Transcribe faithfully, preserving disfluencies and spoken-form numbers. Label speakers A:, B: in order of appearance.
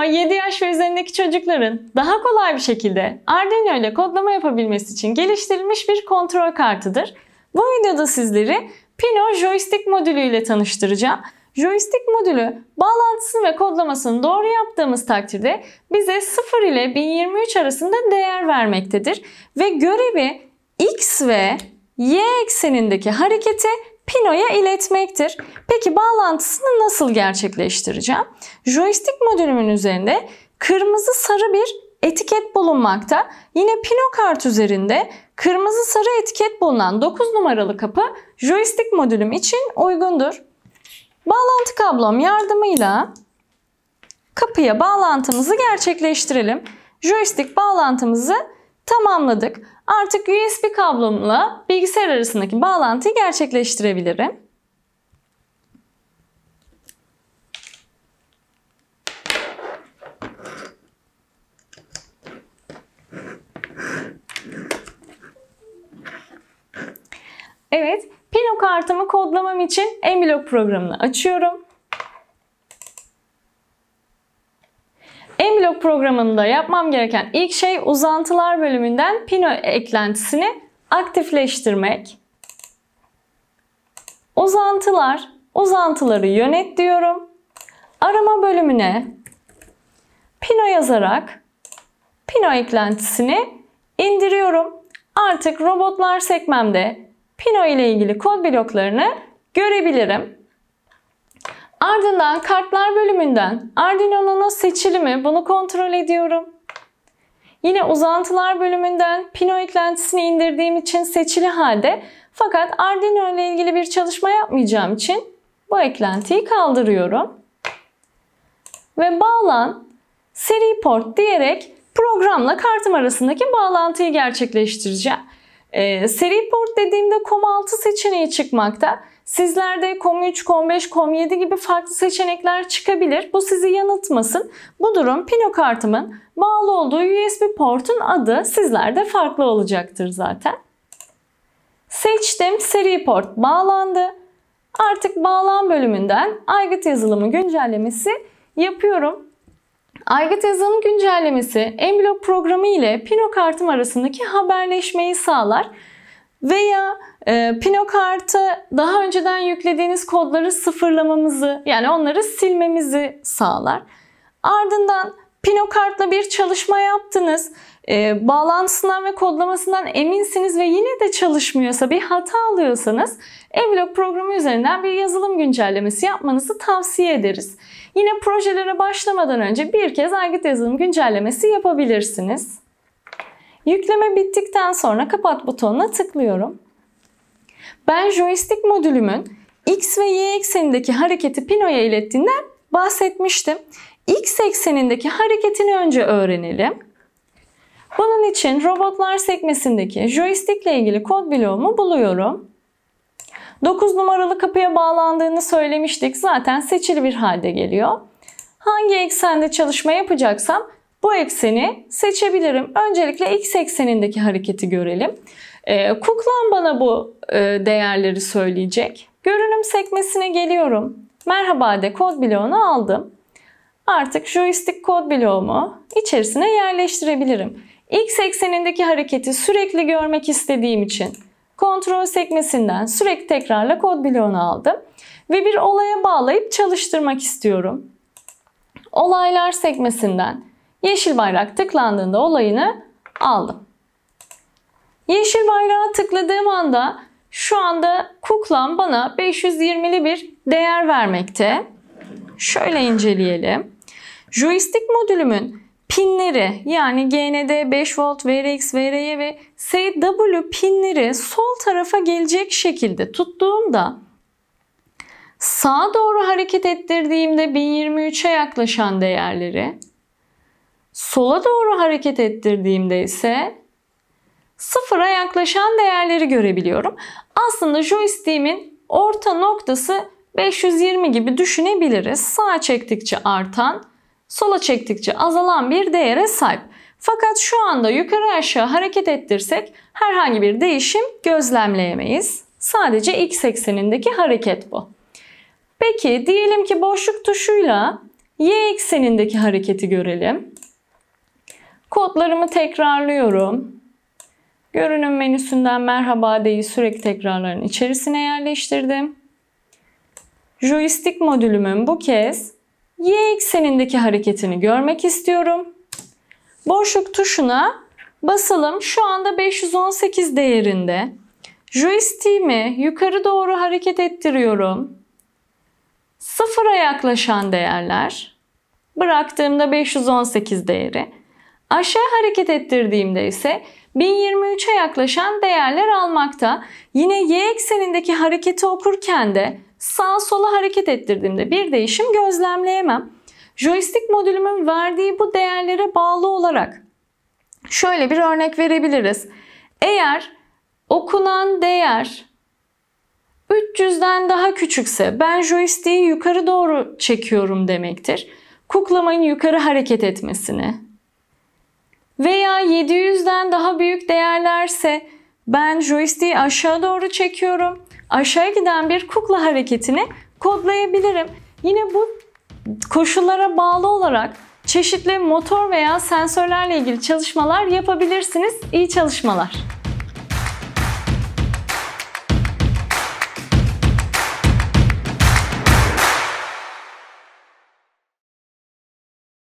A: yedi yaş ve üzerindeki çocukların daha kolay bir şekilde Arduino ile kodlama yapabilmesi için geliştirilmiş bir kontrol kartıdır. Bu videoda sizleri Pino joystick modülü ile tanıştıracağım. Joystick modülü bağlantısını ve kodlamasını doğru yaptığımız takdirde bize sıfır ile bin yirmi üç arasında değer vermektedir. Ve görevi X ve Y eksenindeki hareketi Pino'ya iletmektir. Peki bağlantısını nasıl gerçekleştireceğim? Joystick modülümün üzerinde kırmızı sarı bir etiket bulunmakta. Yine Pino kart üzerinde kırmızı sarı etiket bulunan dokuz numaralı kapı joystick modülüm için uygundur. Bağlantı kablom yardımıyla kapıya bağlantımızı gerçekleştirelim. Joystick bağlantımızı tamamladık. Artık U S B kablomla bilgisayar arasındaki bağlantıyı gerçekleştirebilirim. Evet, Pino kartımı kodlamam için Mblock programını açıyorum. Mblock programında yapmam gereken ilk şey uzantılar bölümünden Pino eklentisini aktifleştirmek. Uzantılar, uzantıları yönet diyorum. Arama bölümüne Pino yazarak Pino eklentisini indiriyorum. Artık robotlar sekmemde Pino ile ilgili kod bloklarını görebilirim. Ardından kartlar bölümünden Arduino'nun seçili mi bunu kontrol ediyorum. Yine uzantılar bölümünden Pino eklentisini indirdiğim için seçili halde, fakat Arduino ile ilgili bir çalışma yapmayacağım için bu eklentiyi kaldırıyorum. Ve bağlan, seri port diyerek programla kartım arasındaki bağlantıyı gerçekleştireceğim. Ee, seri port dediğimde COM altı seçeneği çıkmakta. Sizlerde COM üç, COM beş, COM yedi gibi farklı seçenekler çıkabilir. Bu sizi yanıltmasın. Bu durum Pino kartımın bağlı olduğu U S B portun adı sizlerde farklı olacaktır zaten. Seçtim. Seri port bağlandı. Artık bağlan bölümünden aygıt yazılımı güncellemesi yapıyorum. Aygıt yazılım güncellemesi Mblock programı ile Pino kartım arasındaki haberleşmeyi sağlar. Veya e, Pino kartı daha önceden yüklediğiniz kodları sıfırlamamızı, yani onları silmemizi sağlar. Ardından Pino kartla bir çalışma yaptınız. E, bağlantısından ve kodlamasından eminsiniz ve yine de çalışmıyorsa, bir hata alıyorsanız Mblock programı üzerinden bir yazılım güncellemesi yapmanızı tavsiye ederiz. Yine projelere başlamadan önce bir kez aygıt yazılım güncellemesi yapabilirsiniz. Yükleme bittikten sonra kapat butonuna tıklıyorum. Ben joystick modülümün X ve Y eksenindeki hareketi Pino'ya ilettiğinden bahsetmiştim. X eksenindeki hareketini önce öğrenelim. Bunun için robotlar sekmesindeki joystick ile ilgili kod bloğumu buluyorum. dokuz numaralı kapıya bağlandığını söylemiştik. Zaten seçili bir halde geliyor. Hangi eksende çalışma yapacaksam bu ekseni seçebilirim. Öncelikle X eksenindeki hareketi görelim. Ee, Kuklan bana bu e, değerleri söyleyecek. Görünüm sekmesine geliyorum. Merhaba de kod bloğunu aldım. Artık joystick kod bloğumu içerisine yerleştirebilirim. X eksenindeki hareketi sürekli görmek istediğim için kontrol sekmesinden sürekli tekrarla kod bloğunu aldım. Ve bir olaya bağlayıp çalıştırmak istiyorum. Olaylar sekmesinden yeşil bayrak tıklandığında olayını aldım. Yeşil bayrağa tıkladığım anda şu anda kuklam bana beş yüz yirmili bir değer vermekte. Şöyle inceleyelim. Joystick modülümün pinleri, yani G N D, beş volt, V R X, V R Y ve S W pinleri sol tarafa gelecek şekilde tuttuğumda, sağa doğru hareket ettirdiğimde bin yirmi üçe yaklaşan değerleri, sola doğru hareket ettirdiğimde ise sıfıra yaklaşan değerleri görebiliyorum. Aslında joystick'imin orta noktası beş yüz yirmi gibi düşünebiliriz. Sağa çektikçe artan, sola çektikçe azalan bir değere sahip. Fakat şu anda yukarı aşağı hareket ettirsek herhangi bir değişim gözlemleyemeyiz. Sadece X eksenindeki hareket bu. Peki diyelim ki boşluk tuşuyla Y eksenindeki hareketi görelim. Kodlarımı tekrarlıyorum. Görünüm menüsünden merhaba deyi sürekli tekrarların içerisine yerleştirdim. Joystick modülümün bu kez Y eksenindeki hareketini görmek istiyorum. Boşluk tuşuna basalım. Şu anda beş yüz on sekiz değerinde. Joystick'imi yukarı doğru hareket ettiriyorum. Sıfıra yaklaşan değerler. Bıraktığımda beş yüz on sekiz değeri. Aşağı hareket ettirdiğimde ise bin yirmi üçe yaklaşan değerler almakta. Yine Y eksenindeki hareketi okurken de sağa sola hareket ettirdiğimde bir değişim gözlemleyemem. Joystick modülümün verdiği bu değerlere bağlı olarak şöyle bir örnek verebiliriz. Eğer okunan değer üç yüzden daha küçükse ben joystick'i yukarı doğru çekiyorum demektir. Kuklamın yukarı hareket etmesini. Veya yedi yüzden daha büyük değerlerse ben joystick'i aşağı doğru çekiyorum. Aşağı giden bir kukla hareketini kodlayabilirim. Yine bu koşullara bağlı olarak çeşitli motor veya sensörlerle ilgili çalışmalar yapabilirsiniz. İyi çalışmalar.